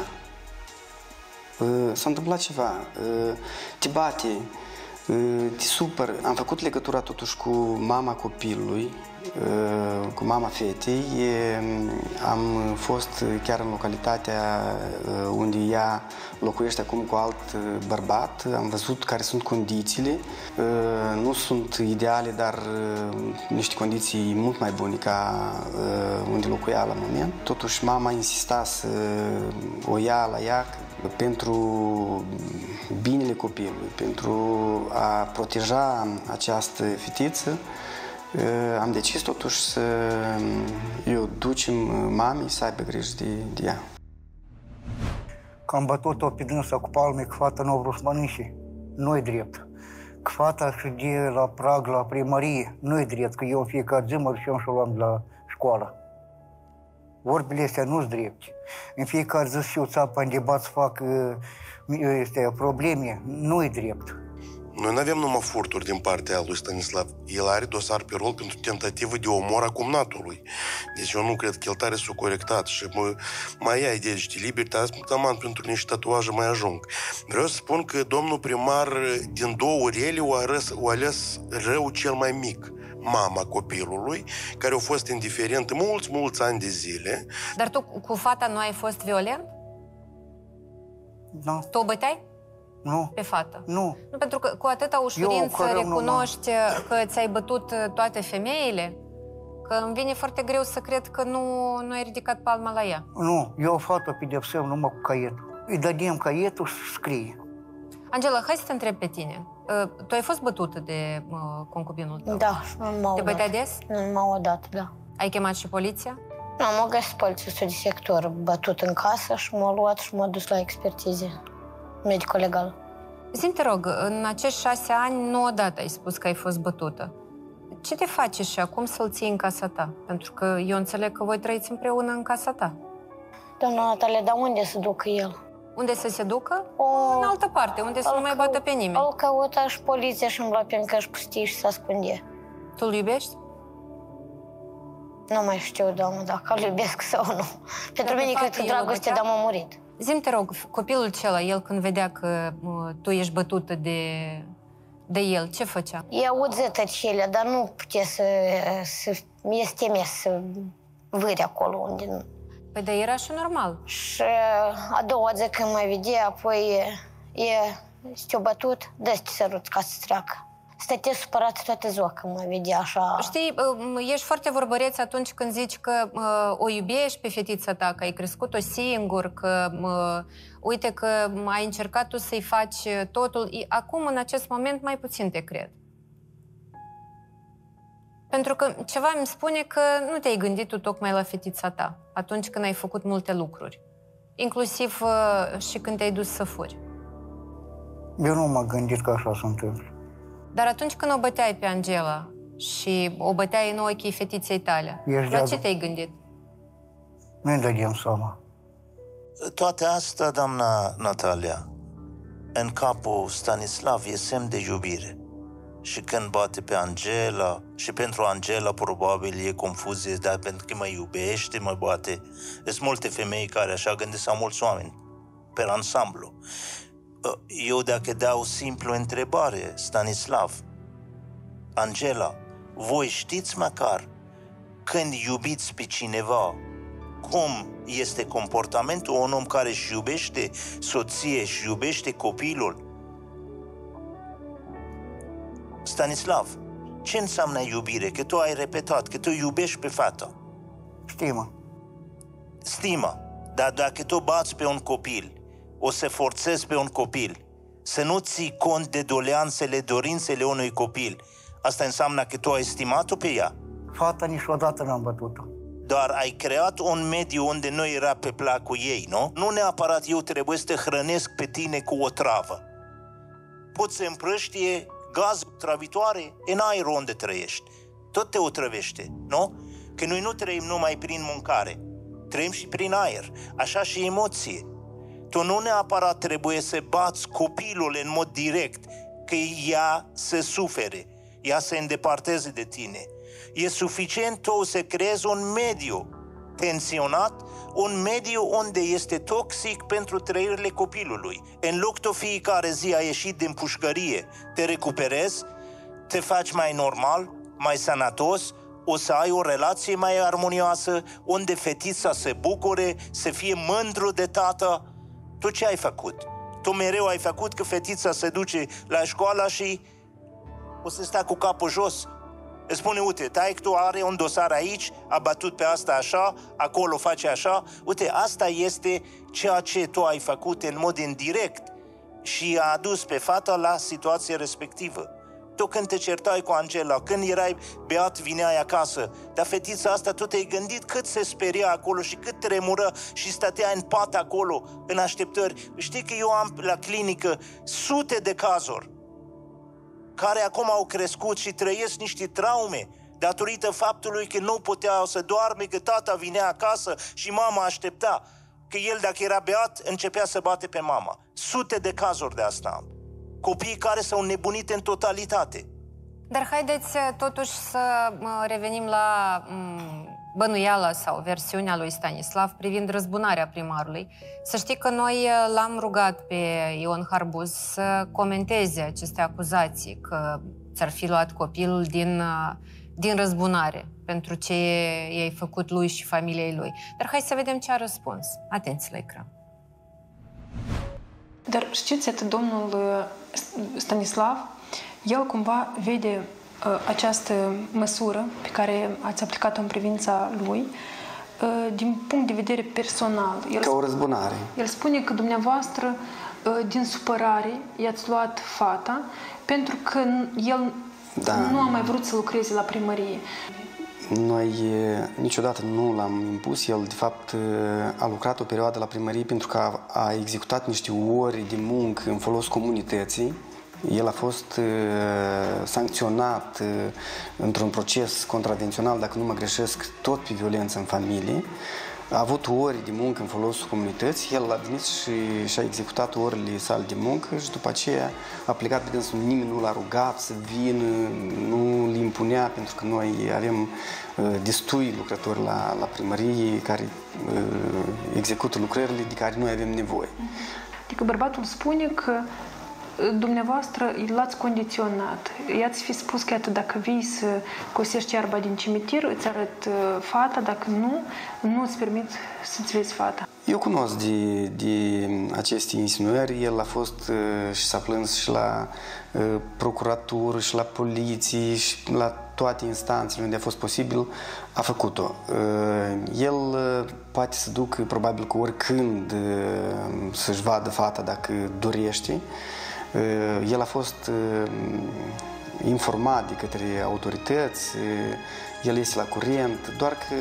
S-a întâmplat ceva, te bate, te supăr. Am făcut legătura totuși cu mama copilului, cu mama fetei. Am fost chiar în localitatea unde ea locuiește acum cu alt bărbat. Am văzut care sunt condițiile. Nu sunt ideale, dar niște condiții mult mai bune ca unde locuia la moment. Totuși mama insista să o ia la ea pentru binele copilului, pentru a proteja această fetiță. Am decis totuși să eu ducem mamei să aibă grijă de, de ea. Că am bătut-o pe dânsa cu palme, că fata nu a vrut să mănânce. Nu-i drept. Că fata ședie la prag, la primărie. Nu-i drept, că eu în fiecare zi mă duceam și o luam de la școală. Vorbile astea nu-s drepte. În fiecare zi și eu țapă în debat să fac este, probleme. Nu-i drept. Noi nu avem numai furturi din partea lui Stanislav. El are dosar pe rol pentru tentativă de omor a cumnatului. Deci eu nu cred că el tare s-a corectat și mă, mai ia idei de libertate, taman pentru niște tatuaje mai ajung. Vreau să spun că domnul primar din două rele o ales, o ales rău cel mai mic. Mama copilului, care a fost indiferentă mulți, mulți ani de zile. Dar tu cu fata nu ai fost violent? Nu. Tu o băteai? Nu. Pe fată? Nu. Nu, pentru că cu atâta ușurință recunoști că ți-ai bătut toate femeile, că îmi vine foarte greu să cred că nu, nu ai ridicat palma la ea. Nu, eu o fată pedepsăm numai cu caietul. Îi dădem caietul și scrie. Angela, hai să te întreb pe tine. Tu ai fost bătută de uh, concubinul tău? Da, m-au Te bătea des? M-au dat, da. Ai chemat și poliția? Nu, m-a găsit polițistul de sector bătut în casă și m-a luat și m-a dus la expertize medico-legală. Zi-mi, te rog, în acești șase ani, nu odată ai spus că ai fost bătută. Ce te face și acum să-l ții în casa ta? Pentru că eu înțeleg că voi trăiți împreună în casa ta. Doamna Natalia, dar unde să ducă el? Unde să se ducă? O... În altă parte, unde să nu mai bată pe nimeni. Îl căuta și poliția și îmi lua pe încăși pustii și se ascunde. Tu îl iubești? Nu mai știu, doamnă, dacă îl iubesc sau nu. Pentru mine, cred că dragoste, dar m-a murit. Zi-mi, te rog, copilul acela, el când vedea că uh, tu ești bătută de, de el, ce făcea? I auzea tăcerea, dar nu putea să... să este temes să vâri acolo unde nu. Păi, dar era și normal. Și a doua zi când mă vedea, apoi e... s-a bătut, dă-ți sărut ca să treacă. Stătea supărat toată ziua când mă vedea așa... Știi, ești foarte vorbăreț atunci când zici că uh, o iubești pe fetița ta, că ai crescut-o singur, că uh, uite că ai încercat tu să-i faci totul. Acum, în acest moment, mai puțin te cred. Pentru că ceva îmi spune că nu te-ai gândit tu tocmai la fetița ta, atunci când ai făcut multe lucruri. Inclusiv uh, și când te-ai dus să furi. Eu nu m-am gândit că așa se întâmplă. Dar atunci când o băteai pe Angela și o băteai în ochii fetiței tale, Ești la de ce te-ai gândit? Nu-i dădeam seama. Toate astea, doamna Natalia, în capul Stanislav e semn de iubire. Și când bate pe Angela, și pentru Angela probabil e confuzie, dar pentru că mă iubește, mă bate. Sunt multe femei care așa gândesc, sau mulți oameni, pe ansamblu. Eu dacă dau simplu întrebare, Stanislav, Angela, voi știți măcar când iubiți pe cineva, cum este comportamentul un om care își iubește soție și iubește copilul? Stanislav, ce înseamnă iubire? Că tu ai repetat, că tu iubești pe fata. Stimă. Stimă. Dar dacă tu bați pe un copil, o să forțezi pe un copil să nu ții cont de doleanțele, dorințele unui copil, asta înseamnă că tu ai estimat-o pe ea? Fata niciodată n-am bătut-o. Dar ai creat un mediu unde nu era pe placul ei, nu? Nu neapărat eu trebuie să te hrănesc pe tine cu o travă. Poți să împrăștie gaze travitoare în aerul unde trăiești. Tot te otrăvește, nu? că noi nu trăim numai prin mâncare, trăim și prin aer, așa și emoție. Tu nu neapărat trebuie să bați copilul în mod direct, că ea să sufere, ea să îndepărteze de tine. E suficient tu să creezi un mediu tensionat, un mediu unde este toxic pentru trăirile copilului. În loc tu fiecare zi ai ieșit din pușcărie, te recuperezi, te faci mai normal, mai sănătos, o să ai o relație mai armonioasă, unde fetița se bucure, să fie mândru de tată. Tu ce ai făcut? Tu mereu ai făcut că fetița se duce la școală și o să stea cu capul jos. Îți spune, uite, taică-tu are un dosar aici, a bătut pe asta așa, acolo face așa. Uite, asta este ceea ce tu ai făcut în mod indirect și a adus pe fata la situația respectivă. Tu când te certai cu Angela, când erai beat, vineai acasă, dar fetița asta tu te-ai gândit cât se speria acolo și cât tremură și stătea în pat acolo, în așteptări. Știi că eu am la clinică sute de cazuri care acum au crescut și trăiesc niște traume datorită faptului că nu puteau să doarme, că tata vinea acasă și mama aștepta, că el dacă era beat începea să bate pe mama. Sute de cazuri de asta. Copii care s-au nebunit în totalitate. Dar haideți totuși să revenim la bănuiala sau versiunea lui Stanislav privind răzbunarea primarului. Să știi că noi l-am rugat pe Ion Harbuz să comenteze aceste acuzații că ți-ar fi luat copilul din, din răzbunare pentru ce i-ai făcut lui și familiei lui. Dar hai să vedem ce a răspuns. Atenție la ecran. Dar știți, atât domnul Stanislav, el cumva vede uh, această măsură pe care ați aplicat-o în privința lui uh, din punct de vedere personal. El Ca o răzbunare. El spune că dumneavoastră, uh, din supărare, i-ați luat fata pentru că el da. nu a mai vrut să lucreze la primărie. Noi niciodată nu l-am impus. El, de fapt, a lucrat o perioadă la primărie pentru că a, a executat niște ori de muncă în folos comunității. El a fost uh, sancționat uh, într-un proces contravențional, dacă nu mă greșesc, tot pe violență în familie. A avut ori de muncă în folosul comunității, el a venit și și-a executat orele sale de muncă și după aceea a plecat pe dânsul. Nimeni nu l-a rugat să vină, nu îl impunea, pentru că noi avem uh, destui lucrători la, la primărie care uh, execută lucrările de care noi avem nevoie. Adică bărbatul spune că dumneavoastră l-ați condiționat. I-ați fi spus că atât dacă vii să cosești iarba din cimitir, îți arăt fata, dacă nu, nu îți permit să-ți vezi fata. Eu cunosc de, de aceste insinuări. El a fost și s-a plâns și la uh, procuratură, și la poliție, și la toate instanțele unde a fost posibil, a făcut-o. Uh, el uh, poate să ducă, probabil că oricând, uh, să-și vadă fata dacă dorește. El a fost informat de către autorități, el este la curent, doar că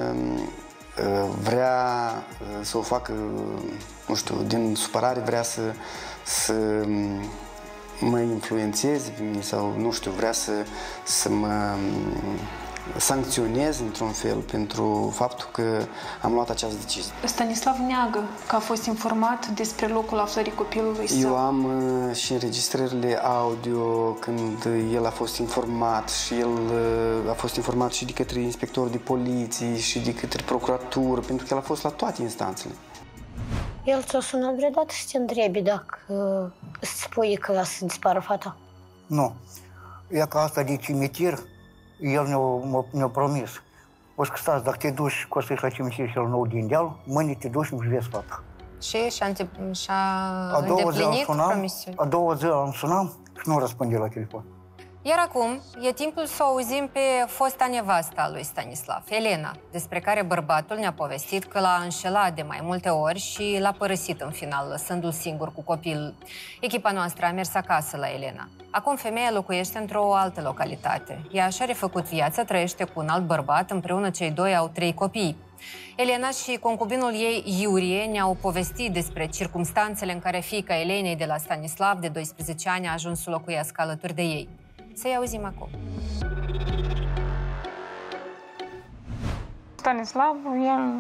vrea să o facă, nu știu, din supărare vrea să, să mă influențeze pe mine sau, nu știu, vrea să, să mă sancționez într-un fel pentru faptul că am luat această decizie. Stanislav neagă că a fost informat despre locul aflării copilului său. Eu am uh, și înregistrările audio când el a fost informat și el uh, a fost informat și de către inspectorul de poliție și de către procuratură, pentru că el a fost la toate instanțele. El ți-a sunat vreodată să te întrebi dacă uh, îți spui că să dispară fata? Nu. E ca asta de cimitir. El ne-a, ne-a promis. O să stați, dacă te duci, că o să-i la cimitir cel nou din deal, mâine te duci și își vezi fata. Și și-a, și-a îndeplinit promisiunea. A doua zi am sunat și nu răspunde la telefon. Iar acum e timpul să o auzim pe fosta nevasta lui Stanislav, Elena, despre care bărbatul ne-a povestit că l-a înșelat de mai multe ori și l-a părăsit în final, lăsându-l singur cu copilul. Echipa noastră a mers acasă la Elena. Acum femeia locuiește într-o altă localitate. Ea și-a refăcut viața, trăiește cu un alt bărbat, împreună cei doi au trei copii. Elena și concubinul ei, Iurie, ne-au povestit despre circumstanțele în care fiica Elenei de la Stanislav, de doisprezece ani, a ajuns să locuiască alături de ei. Să-i auzim acum. Stanislav, el...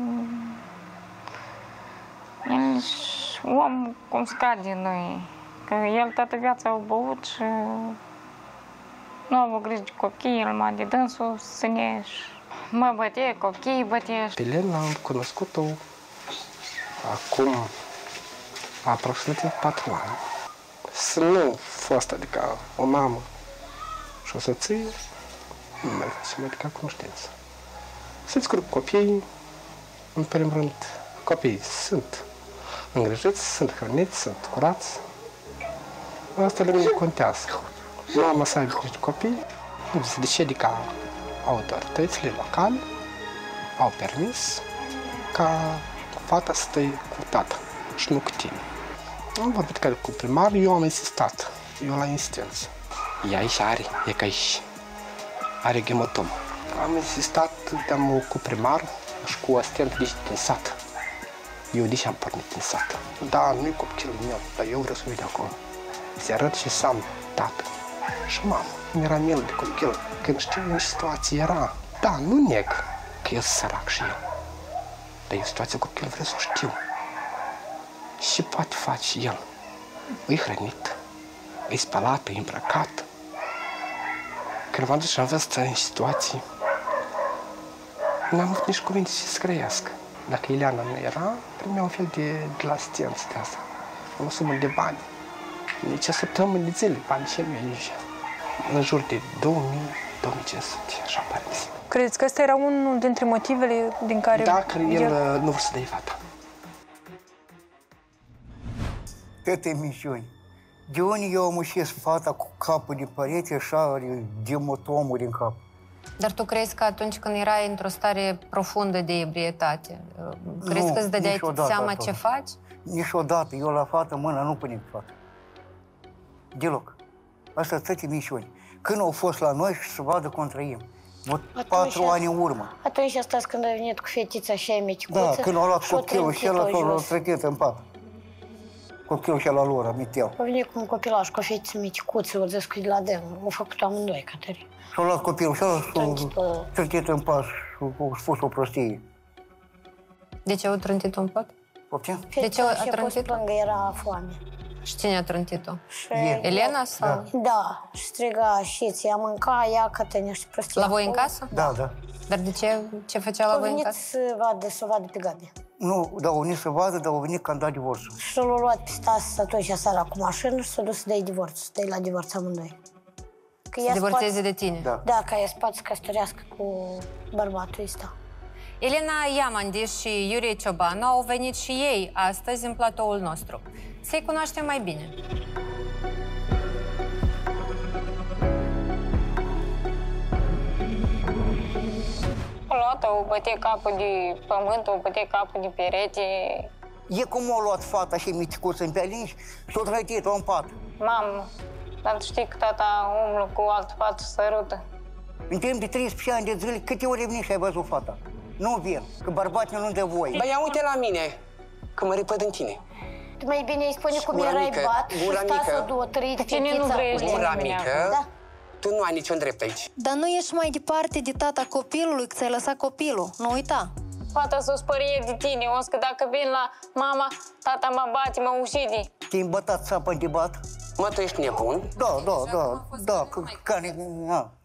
El e om cum scade noi. Că el toată viața a băut și nu a avut grijă de copii, el m-a de dânsul să ne... Mă bătea, copiii bătea. Pe Lena am cunoscut-o acum aproximativ patru ani. Să nu fost adică o mamă și o soție, nu mai facem adică cunoștință. Să descurc copiii, în primul rând, copiii sunt îngrijiți, sunt hrăniți, sunt curați. Asta le mine contează. Mama să aibă grijă de copii, nu se decide ca autoritățile locale au permis ca fata să stai cu tata și nu cu tine. Am vorbit care cu primarul, eu am insistat, eu la insistență. Ea aici are, e ca aici, are ghematomă. Am insistat, am cu primarul și cu asistent din sat. Eu de ce am pornit din sat? Da, nu-i copilul meu, dar eu vreau să vin de acolo. Se arăt și să am tată și mamă. Mi-era milă de copil, când știu în ce situație era. Da, nu neg că eu sunt sărac și eu. Dar e o situație cu copil, vreau să o știu. Și poate face el. E hrănit, e spălat, e îmbrăcat. Când m-am dus și am văzut în situații, n-am avut nici cuvinte să se grăiască. Dacă Ileana nu era, primea un fel de, de la asistență de asta. O sumă de bani. Nici o săptămână de zile, bani și el mi-a în jur de două mii, două mii cinci sute, așa pare. Credeți că ăsta era unul dintre motivele din care... Da, că el, el nu vrea să dea fata. Câte emisiuni. De unde eu am ușit fata cu capul de perete, așa are gemotomul din cap. Dar tu crezi că atunci când erai într-o stare profundă de ebrietate, crezi nu, că îți dădeai seama ce faci? Niciodată. Eu la fată mâna nu punem pe fată. Deloc. Asta toate misiuni. Când au fost la noi și să vadă cum trăim. Patru ani în urmă. Atunci asta când a venit cu fetița și ai meticuță. Da, când au luat copilul și el l-a trătit în pat. Copilul și la lor, Miteu. A venit cu un copilaș, cu o fetiță meticuță, o zis că de la demn. Au făcut amândoi, Caterin. Și-au luat copilul și l-a trătit în pat și a spus o prostie. De ce au trântit-o în pat? Poftim? De ce a trântit-o? Lângă era foame. Și cine a trântit-o? Și... Elena sau? Da. Da. Și striga și ți-a mânca, ia că te niște prostii. La voi în casă? Da, da. Dar de ce? Ce făcea la voi în casă? să vadă, să vadă pe Gabi. Nu, dar au venit să vadă, dar au venit când a dat divorțul. Și l-a luat pe Stas atunci seara cu mașină și s-a dus să dea divorț, să dea la divorț amândoi. Să divorțeze de tine? Da. Da, ca ea spate să căsătorească cu bărbatul ăsta. Elena Iamandi și Iurie Ciobanu au venit și ei astăzi în platoul nostru. Să-i cunoaștem mai bine. O luat, o bătie capul de pământ, o bătie capul de perete. E cum a luat fata și miticuță în pelin și s-a trătit-o în pat. Mamă, dar tu știi că tata umblă cu altă fată sărută. În timp de treisprezece ani de zile, câte ori ai venit și ai văzut fata? Nu vin, că bărbații nu de voi. Bă, ia uite la mine, că mă repăd în tine. Tu mai bine îi spune cum erai bat și stasă două, trei de cine nu vrei gura mică, da? Tu nu ai niciun drept aici. Dar nu ești mai departe de tata copilului, că ți-ai lăsat copilul, nu uita. Fata s-o spărie de tine, o că dacă vin la mama, tata mă bate, mă ușide. Te-ai îmbătat țapă de bat? Mă, tu ești nebun? Da, da, da, da, că, care, na.